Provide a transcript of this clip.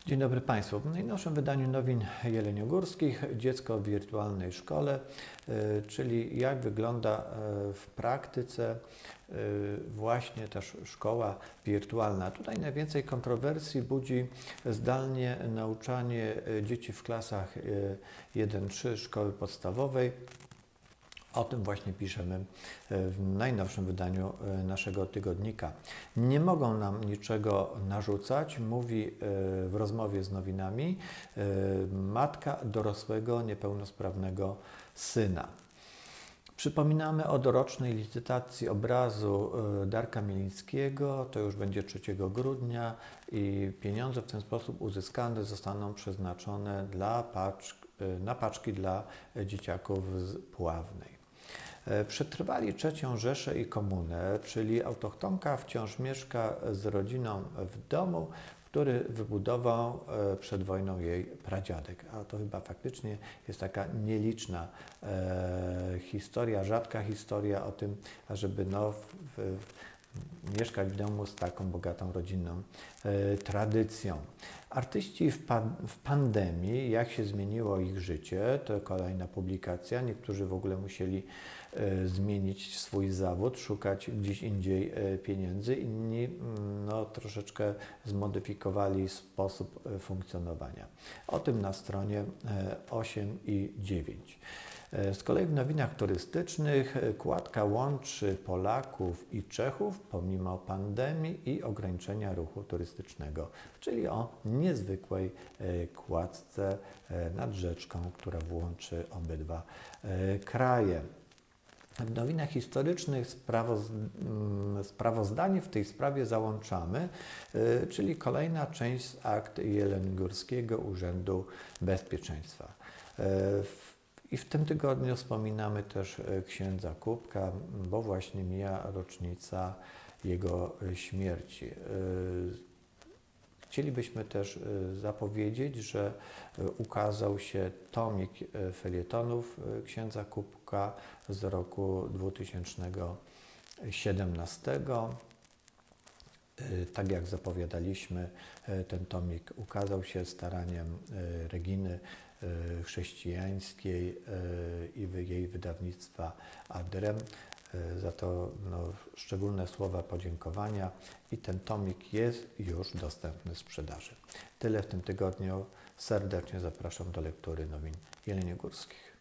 Dzień dobry Państwu. W najnowszym wydaniu nowin jeleniogórskich Dziecko w wirtualnej szkole, czyli jak wygląda w praktyce właśnie ta szkoła wirtualna. Tutaj najwięcej kontrowersji budzi zdalnie nauczanie dzieci w klasach 1-3 szkoły podstawowej. O tym właśnie piszemy w najnowszym wydaniu naszego tygodnika. Nie mogą nam niczego narzucać, mówi w rozmowie z nowinami matka dorosłego, niepełnosprawnego syna. Przypominamy o dorocznej licytacji obrazu Darka Milińskiego, to już będzie 3 grudnia i pieniądze w ten sposób uzyskane zostaną przeznaczone na paczki dla dzieciaków z Puławnej. Przetrwali III Rzeszę i komunę, czyli autochtonka wciąż mieszka z rodziną w domu, który wybudował przed wojną jej pradziadek. A to chyba faktycznie jest taka nieliczna historia, rzadka historia o tym, ażeby mieszkać w domu z taką bogatą rodzinną tradycją. Artyści w pandemii, jak się zmieniło ich życie, to kolejna publikacja. Niektórzy w ogóle musieli zmienić swój zawód, szukać gdzieś indziej pieniędzy, inni troszeczkę zmodyfikowali sposób funkcjonowania. O tym na stronie 8 i 9. Z kolei w nowinach turystycznych kładka łączy Polaków i Czechów pomimo pandemii i ograniczenia ruchu turystycznego, czyli o niezwykłej kładce nad rzeczką, która łączy obydwa kraje. W nowinach historycznych sprawozdanie w tej sprawie załączamy, czyli kolejna część z akt Jeleniogórskiego Urzędu Bezpieczeństwa. I w tym tygodniu wspominamy też księdza Kubka, bo właśnie mija rocznica jego śmierci. Chcielibyśmy też zapowiedzieć, że ukazał się tomik felietonów księdza Kubka z roku 2017. Tak jak zapowiadaliśmy, ten tomik ukazał się staraniem Reginy Chrześcijańskiej i jej wydawnictwa Adrem. Za to szczególne słowa podziękowania i ten tomik jest już dostępny w sprzedaży. Tyle w tym tygodniu. Serdecznie zapraszam do lektury nowin jeleniogórskich.